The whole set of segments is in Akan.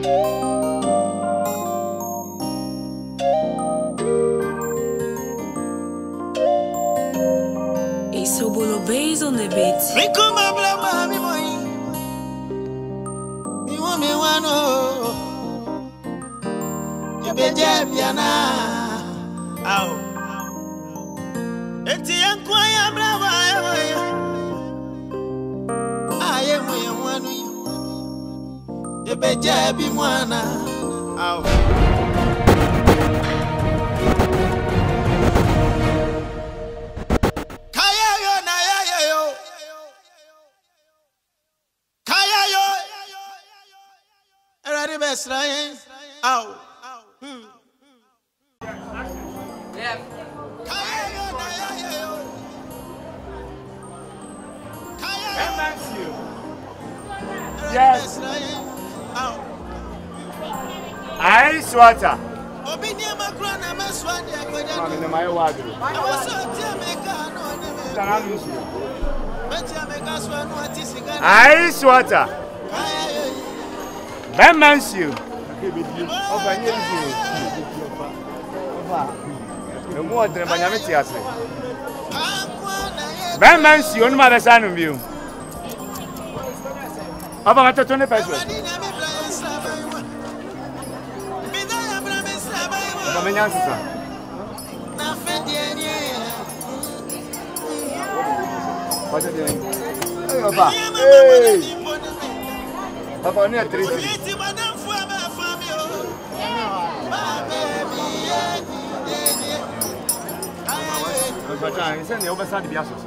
On the beat. Ow. Yeah. Yes. Ice water. Ice water. Bemans you. No more than Banamitias. Bemans you, my son of you. About 20 pesos. What are you doing? Hey, Papa, near 3. I send the oversight the associate.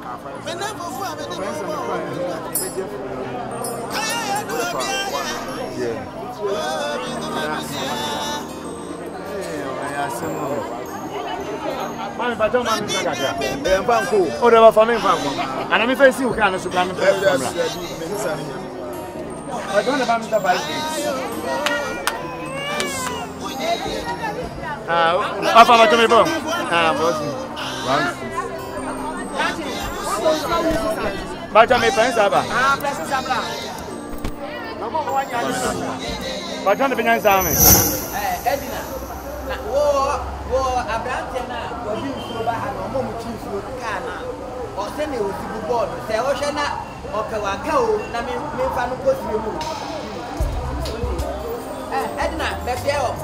Baca me pensa apa? Precisa hablar. Baca me pensa me. Edina. Na wo Abrante na wo bi nso ba ha no mo mu chi nso ka na. O se na o ti bu board. Se o hwe na o ka wa ka o na me fa no ko si mu. Edina, be fie o.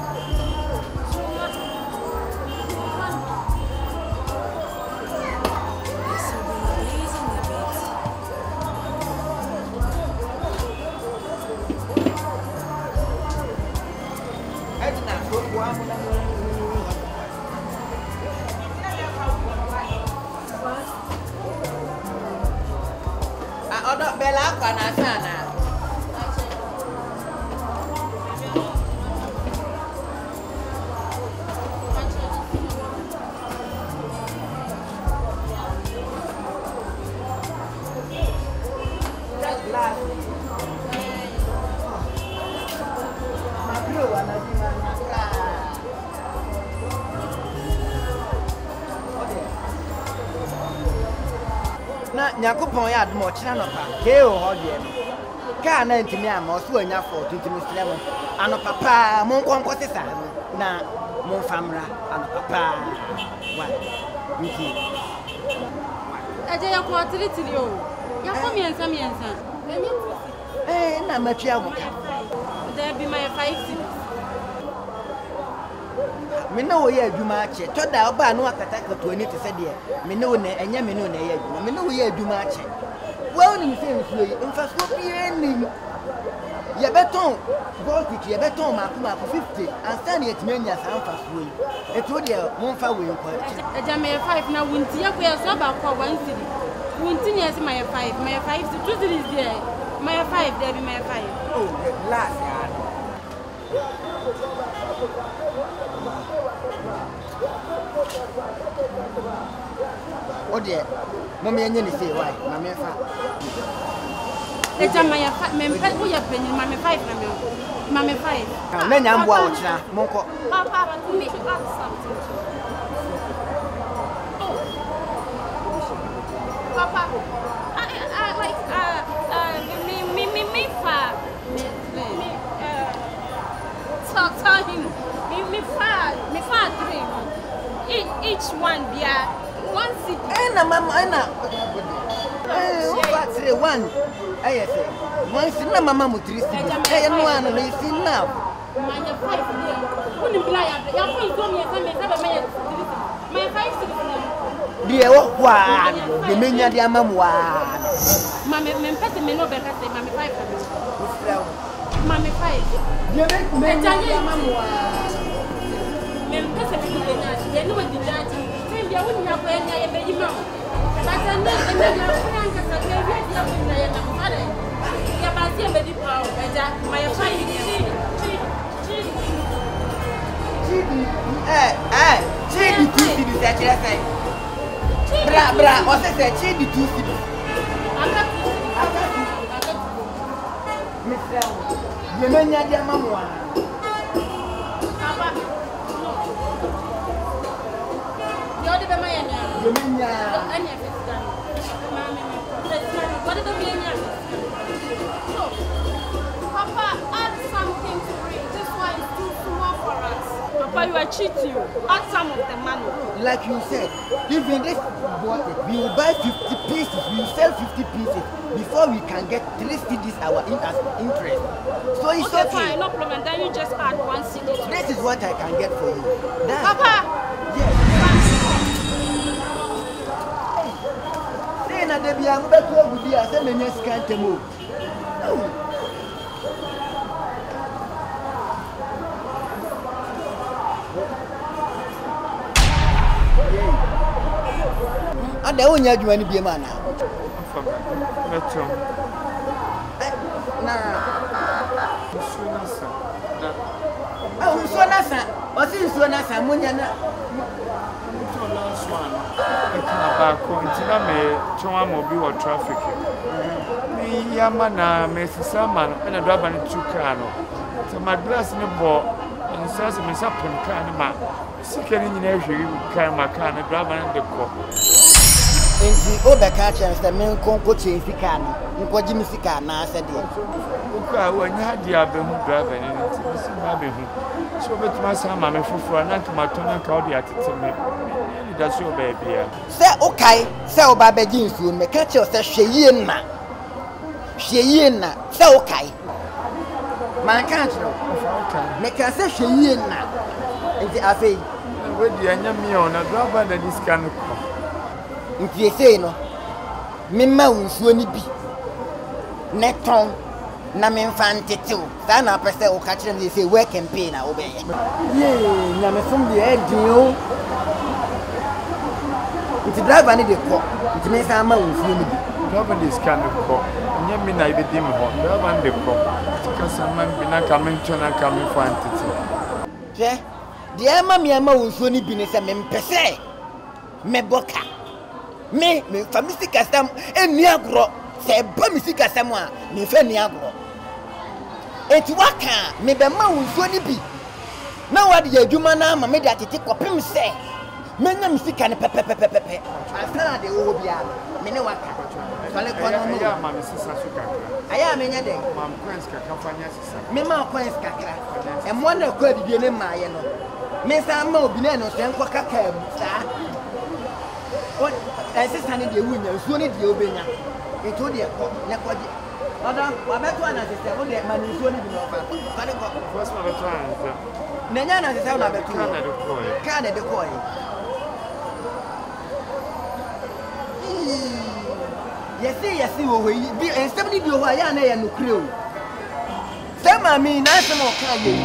Ada bela kana sana. Na nyakopon ya admo kira no pa ke o ho de no ka na ntimi ama so anya for ntimi sele mo ano papa mo nkonko tesa na mo famra ano papa wa nti eje ya ko tiritiri o ya ko miensa na matwa mo ka there be my 5 me na wo ye adwuma ache to da oba no akata kato ani te se de me na wo na enya me na ye adwuma me na wo ye adwuma ache wo ni me se nsuo yi mfa so bie ni ye beton voltage ye beton ma kuma 50 ansa na yetime nya sa mfa so yi eto de mo mfa we nko eja me 5 na wunti ye ko ye so ba ko 1 cedi wunti nya se my 5 2 cedis there my 5 there be my 5 oh last ya Ode mom yenye ni say why na me fa eja my 5 me mpa wo ya penyi ma me 5 na me ma me 5 na nya mbo a wo kira monko papa me ask something papa I like me fa one beer. One city. Ena mama ena. What say one? I say. One city na mama mu 3 city. Eh no anu na isi na. My 5 beer. Woni bla ya. Ya ko izo mi esa me esa me my 5 city. Die wo kwa. De menya de amamu wa. Mama me mpese me no be ka say mama 5. Mama 5. Die me de amamu wa. Me mpese me no be na. Ye no we di daji. Dia woni ya ko enya ye beji ma. But na enya ya ko yanka sa ke wi dia ko na ya na mare. Ya ba si e beji pa o beja my 5 Chidi 2 cedi se kire sai. Bra, o se chidi 2 cedi. Aka Mr. Yemenya dia mamwa. Papa. Yo de be ma ya na. Yemenya. Anya festan. Mama. What did be anya? No. Papa, add something to it. This one is too small for us. Papa, you are cheating. Add some of the money. Like you said, even this bottle, we will buy 50 pieces, we will sell 50 pieces before we can get 3 cedis our interest. So it's okay. Fine, no problem. Then you just add 1 cedi. This is what I can get for you. That's Papa! Yes. Say na debi am beto ogudi ase menye skantemo. Ada onya adwuma ni biema na. Metro. Na. Sunasa. Sunasa. Osi sunasa munya na. Continue me choma mobi or traffic. Me yama na me sisama na driver ni chukano. So my glass ni bo nsase me sapon kan ma. Sika ni nyina hwiri kan ma kan driver ni de ko. Enti obeka chance me nkonko chensika no. Nkoji mi sika na asede. Uka wanya dia abehu driver ni nti ma abehu. So betuma sama me fufura na tomato ka odi atete me. That's your baby. Say okay, say oba beji nsuo me ka che o say hweye na. Hweye na, say okay. Man ka che Okay. me ka say hweye na. Enti afei, we di anya mi ona driver na this can ko. Nti sei no. Me ma nsuo ni bi. Ne ton na me mfa ntete o. Sa na pese o ka che me say work campaign na obe ye. Ye, na me fom de edin o. Nti driver ni de ko. Nti me sa ma nsuo ni bi. Driver this can ko. Anya mi na ibe dim ho. Driver de ko. Kasa man bi na ka men chona ka me fa ntete. Je, de ma mi ama nsuo ni bi ni se me mpese. Me boka. Me fa misika sam eni agro. Se ba misika sam a me fa ni agro. Enti waka me be ma nsuo ni bi. Na wade ya adwuma na ama me de atete kopem se. Menya misika ne pepepepepe. Asana de wo bia. Me ne waka. Fale ko no mo. Ya ma me sisa su kakra. Aya menya de. Ma coins kakra fanya sisa. Me ma coins kakra. E mo na ko adidie ne maaye no. Me sa ma obi na no se nko kaka mu sa. O sisa ne de wunya nsuo ne de obenya. Eto de ko ne ko de. Oda wa beto ana sisa wo de ma nsuo ne bi no fa. Fale ko. First one beto anza. Nenya na sisa na beto. Kana de ko. Kana de ko. Yes, wo yi bi ensem ni bi ho aya na ya nokure o. Se ma mi na se mo ka ye.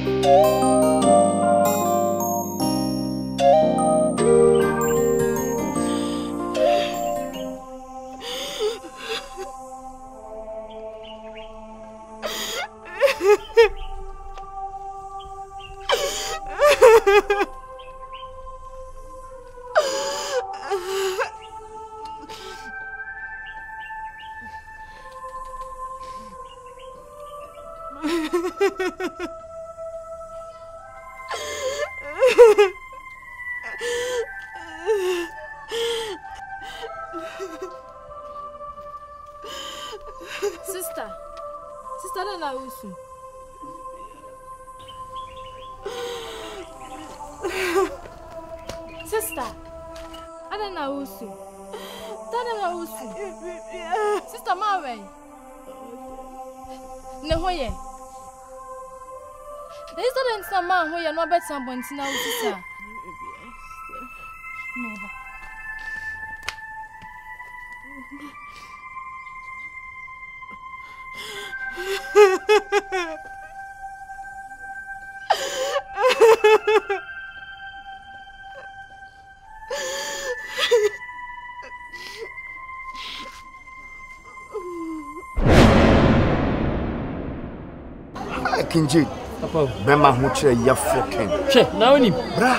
Sister na usu. Sister, Adana usu. Tadana usu. Sister Mawe. Ne hoye. Is that in some man who you're not better than now, sister? Never. I can do. Bema huche ya fucking. Che, na oni. Bra.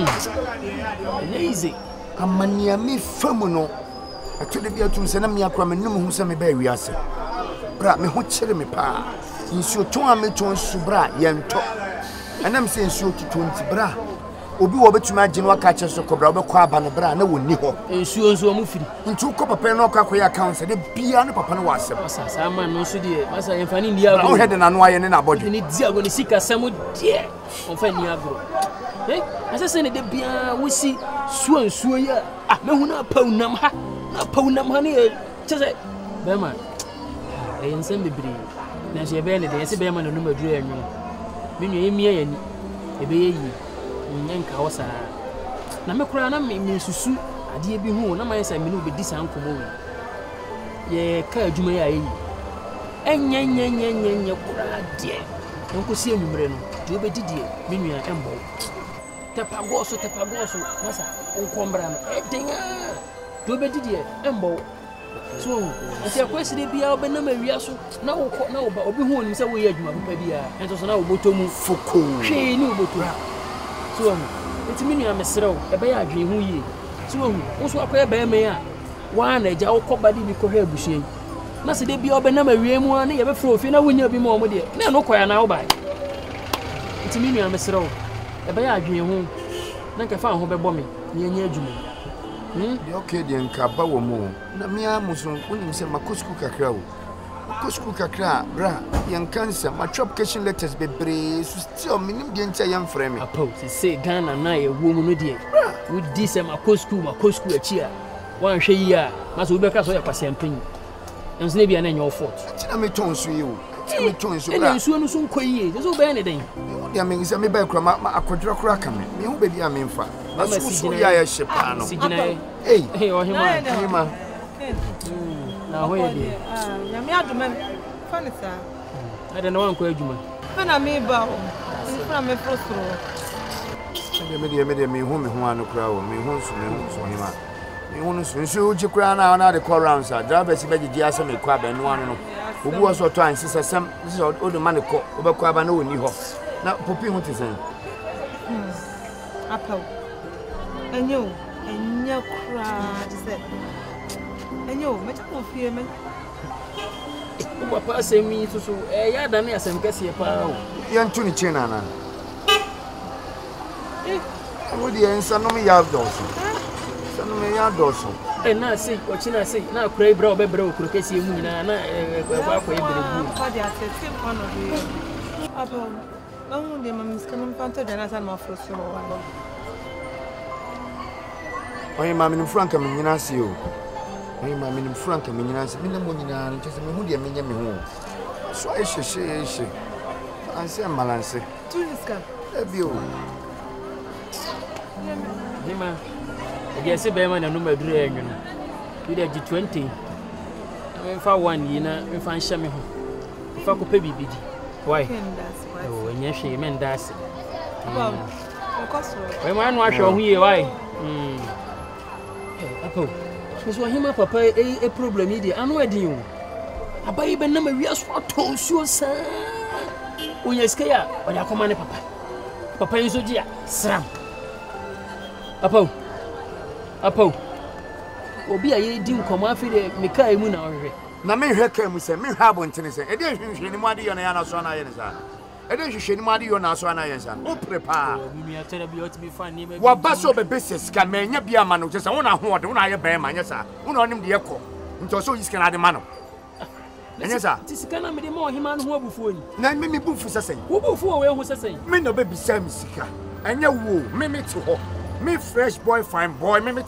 Easy. Amania mi famu no. Atode bia tum se na me akra me num hu se me ba wiase. Bra me ho kire me pa. Nsuo ton a me ton su bra ye nto. Anam se nsuo tutonti bra. Obi wo betuma age no aka che so kobra obekọ aba no bra na woni ho. Nsuo mu firi. Ntu ko papa no aka ko ya account se de bia no papa no wasem. Asa man no so de masa yemfani ndi agro. O hede na no aye ne na bodwe. Ni di agro ni sika samu de. Onfa ni agro. Asa se ne de bia wosi nsuo ya. Ah mehu na paunam ha. Na paunam ha ne che se be man. Ensem bebre. Na je be ne de se be man no maduru enwo. Me nwa emia yani. Ebe ye yi. Nyenka wo saa na me kura na me susu ade bi hu na man say me no be disa nkomo we ye ka adwuma ya yi enyenyenyenyenye kura de nkosi enumre no de obedidie me nua embo tepago so masa nkombra no edenya de obedidie embo so enti akwesi de bia obe na mawia so na wo na wo ba obi hu onim say wo ye adwuma papa bia ento so na wo botomu foko hwe ni wo botomu so enti minu amesrew ebe ya adwen hu yi so wo so akoye be me a wa na eja wo kobadi bi ko hwe abusuan na se de bia obe na mawie mu a na ye be fro ofi na wonya bi mo de na no koya na wo bai enti minu amesrew ebe ya adwen hu na nka fa ho be bo me na enya adwuma de okay de nka ba wo mu na mia muso wonim se makosku kakra wo Kusku kakra bra yan cancer my application letters bebre so still minim de ntia yan frame me apo se Ghana na ye wo mu no de wo di se makosku achi a wan hwe yi a maso wo be ka so ya pasempen enso ne bia na enyo fort tina me ton so yi wo tina me ton so bra enso no so nkoyi so be ne den de am ngi se me ba kra ma akodra kra ka me hu be dia me mfa na so ya ya shepa no hey o hima na ho ye bi na me aduma fane sa ada na wan ko aduma fana me ba o fana me frustro me hu me ho anu kra wo me hu so hima me hu so uji kra na de call round sa driver si beji dia se me kwa ba nu anu no obu wo so to an sisa sam this o de man ko obekwa ba na woni ho na popi hu tisen apa enyo kra se enyo me ta confie me o papa asemi so ya da na asem kase pa o yan tu ni chena na wo di ensa no me ya doso sanu me ya doso na sei o china sei na kura ibra o bebra o kura kase mu nyina na kwa kwa ibra bu pa dia tete one of the apa não de mas que não panto de na sana frustro wa oye mama ni franka me nyina se o oye mama ni franka me nyina se me na mo nyina no tese me hu de me nya me hu so ehye anse malance tu niska ebio Nima, I say be man na no maduru enyo no. You dey G20. Me fa one yi na me fa nhye me ho. Me fa ko pe bibidi. Why? Oh, enye hwe me ndase. Wow. Okoso. We man no ahwe ho ye why? Apo. So hima papa e problem yi dey anu adin o. Abayi be na ma wi aso aton suo sa. Onya skeya, o da koma ne papa. Papa yin so ji a sram. Apo. Obi aye di nkomo afi de mekai mu na ohwe. Na me hwe ka mu se me hwa abontene se. E de hwehwe ni mu ade yo na ya na so na ye ne sa. E de hwehwe ni mu ade yo na so na ye sa. O prepare. Mi atera bi otimi fan ni me. Wa ba so be business ka me nya bia ma no se wona ho de wona ye be ma nya sa. Wona onim de ye ko. Nto so yiska na de ma no. Enya sa. Ti sika na me de ma ohima no ho abufuo ni. Na me bufu sesen. Wo bufuo we ho sesen. Me no be bi sa mi sika. Enya wo me ti ho. Me fresh boy fine boy me ti ha.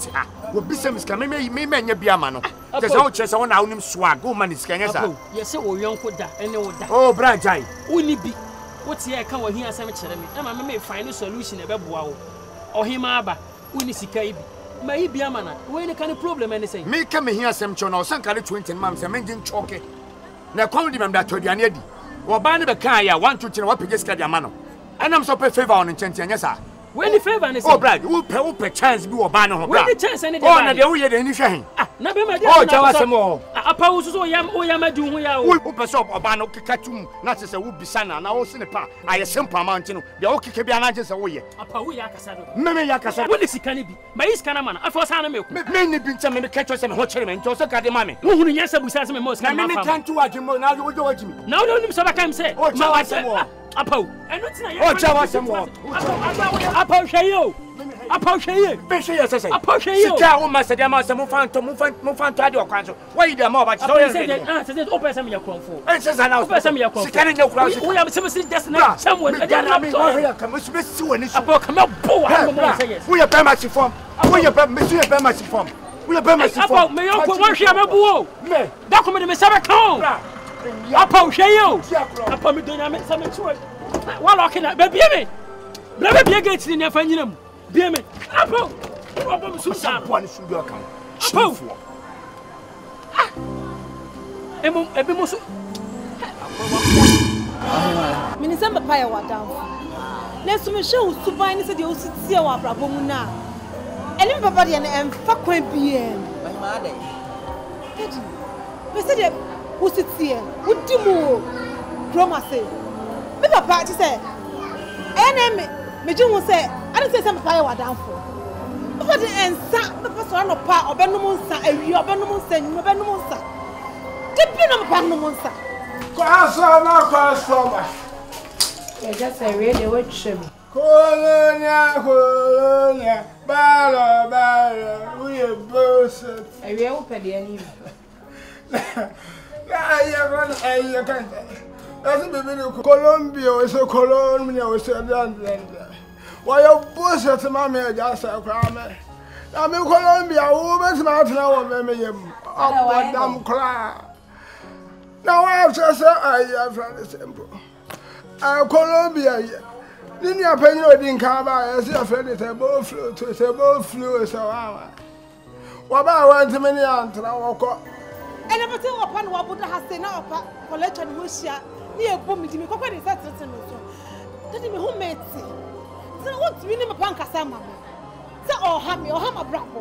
Wo bisa miska me nya bia ma no. Je say wo che say wo na wonim swag wo man iska nya sa. Ye say wo yonko da ene wo da. Oh bra jai. Woni bi. Wo tie ka wo hia asem kire me. Na me find solution e beboa wo. Ohima aba. Woni sika ibi. Ma ibi ama na. Wo any kind of problem any say. Me ka me hia asem cho na wo san kare 20 mam say me ngin choke. Na kom di mam da toduane adi. Wo ba ne be kan ya 1 2 3 wo pege sika di ama no. Anam so pe favor on nchenti anya sa. When the favor is oh brad who pe chance bi wo ba no ho bra. When the chance any oh na de wo ye de ni hwe hen. Ah na be ma de. Oh jawa semo. Apa wo so yam adu ho ya wo. Wo pe so oba no keka tum na se wo bisa na wo se ne pa aye simple amount no de wo keke bia na je se wo ye. Apa wo ya kasa do. Me ya kasa. Wo le sika ni bi. Ma yi sika na ma na afa sa na me ku. Me ni bi ncha me ka cho se me ho chere me ncho so ka de ma me. Wo hunu nyasa busa se me mo sika na me kan tu adwimo na wo jo wajimi. Na wo nim so ba kam se. Oh jawa semo. Apa wo. Eno tina ya. Oh jawa semo. Apa hwe apa hweye be hweye sese apa hweye sika wo masade ama se mo fanto ade okwan so why dey ma ba so ye se o person me yakonfo sese na o person me yakonfo sika ne nyakura wo ya se just na someone e dey na so wo ya kam so be si woni so apa kam bo wa mo say yes wo ya be ma si form wo ya be me si be ma si form wo ya be ma si form apa me yonko wo hwe abebu o me da ko me me sabe kan apa hweye o apa me donya me sabe chuo wa lokina be bie me bra be bie gate ni afa nyina mu bie me apo obo me susa po ani sudu aka apo ebi mo so Minisa papa ya wadam na so me hwe usuban ni se de osutie wa abrabo mu na ene papa de na emfa kwan bie ma ade kedi me se de usutie udimu kroma se me papa ti se ene me ju se ade se papa ya wadam fo papa de ensa papa so no pa obenum nsa awi obenum nsa nyu obenum nsa debi na papa no nsa ko aso na ko aso ba e ja se we de we twem kolonia bala we boss awi wo pede ani ya kan aso bebe ni Colombia o so Colombia o so dan why you boss at mama ja sa kwa me na me Colombia wo be ma tena wo me yem abodam kra now I have to say I from the simple Colombia ni apenyi odin kan ba ya say friend it ebo flu so wa ba want me ni antra wo ko ene bete wo pa no wo boda ha say na opa collection ho hia ni ebo mi di mi kokwa ni set no so tadi me ho meti se wo ti ni me pa nkasa ma me se o ha ma brabo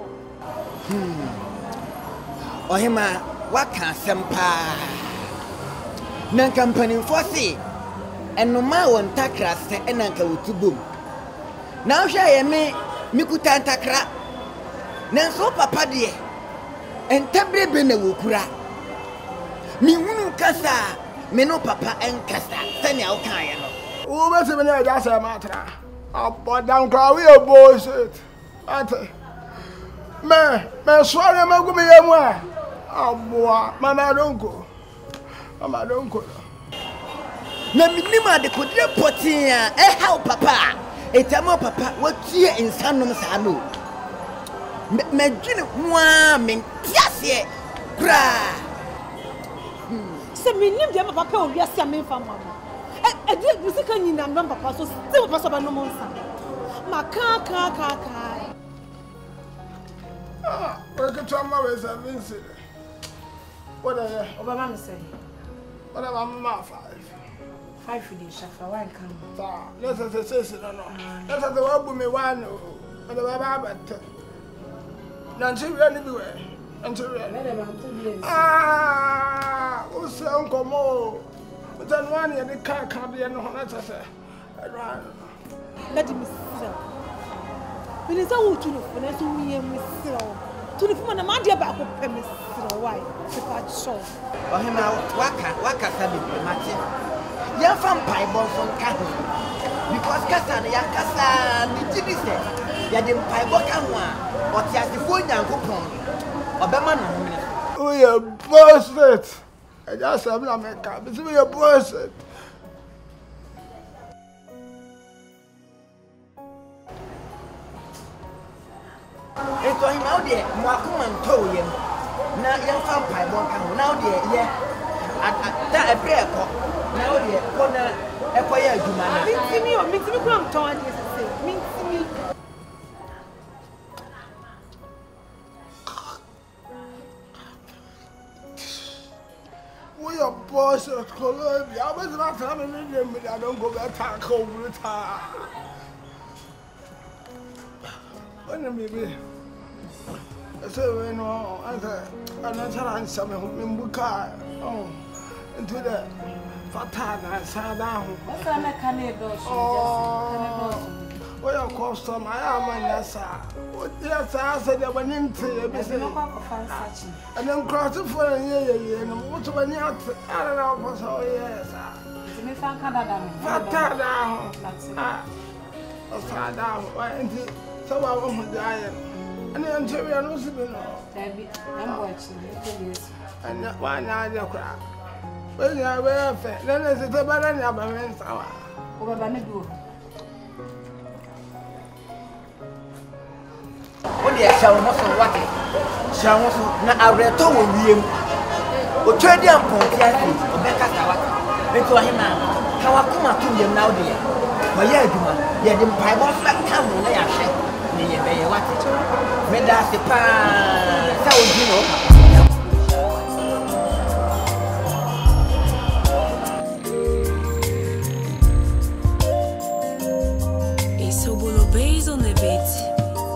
ohima waka sempa na company force enoma won takra se enanka wotubom na hwe ye me kuta takra na so papa de entabre be na wokura mi hunu kasa me no papa enkasa sani a wokan ye no wo be se me na ja sa ma tra abodam kra we bullshit ate me sware magumi ye mu a aboa mama donko na minima de kodre potia how papa etamo papa watie insanom sa no me dwene hoa me tiase kra se minim de papa o wiase me fa mama e de musika nyina me papa so se papa so ba no monsa ma ka we can try my ways and Vince. What are you? Obama me say what am I 5 for the shafa one come. Let's say no. Let's have the one me one and the baba but Nancy really do it. Until what's Uncle Mo? But then one year the car can't be no one say. Let me see. When is all to look when I saw me and Miss to the woman, a man dear back of Pemis. Why? The part show. ohima waka sabi mate ya fam pai bon fon ka because kasa na ya kasa ni tibi se ya de pai bo ka ho a oti asifo nyankopon obema no ho mene we are busted I just have na make up we are busted so him out there mwakuma nto yem na yemfa pai bon kan now there ye that a prayer ko now there ko na ekoya adwuma na mintimi ko am ton ade say mintimi we are boss of Colombia. I was not having them, but I don't go back to over the time. When maybe I said, no, I said, I'm not trying something in Buka. Oh, into the Fatana, sat down. what's on a canado? Oh, well, of course, I am in that side. Yes, I said, I went into it. And then cross it for a year, and what's when you have to, I don't know, for so years. Fatana, I sat down, went into some of them who died. And then Jerry and Lucy, I'm watching it. And why not your crap? Well, you are very fair. Then there's a better than your man's hour. Over Banadu. What the shall not so what it shall also now I read to him. O trade and Pontiac, or Becca, because him Kawakuma to them now, dear. But yeah, you didn't buy one flat camel, they are shame. May what it made us the pan, so you know. It's so bolo based on the beat.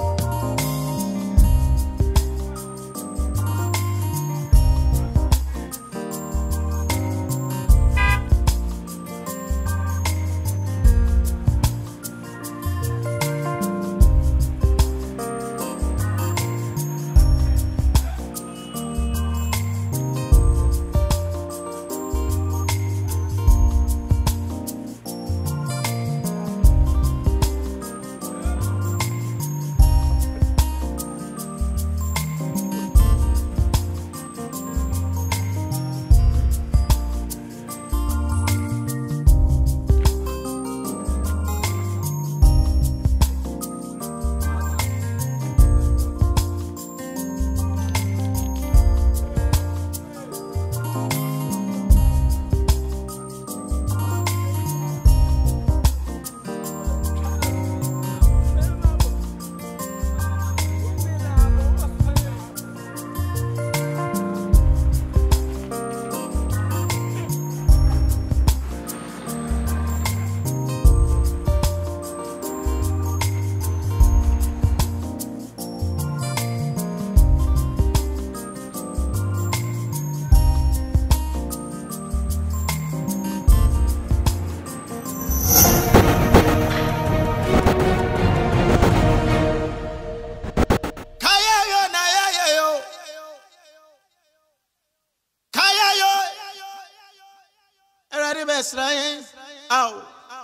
Ow.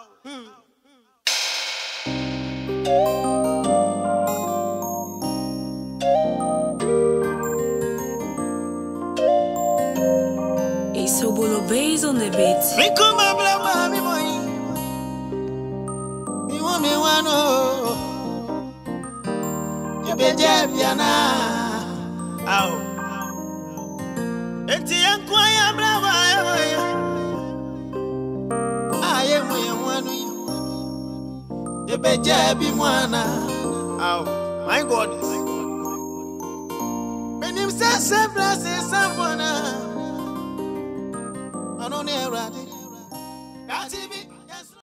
It's so bolo based on the beat. My God. When him says, bless someone, I don't know.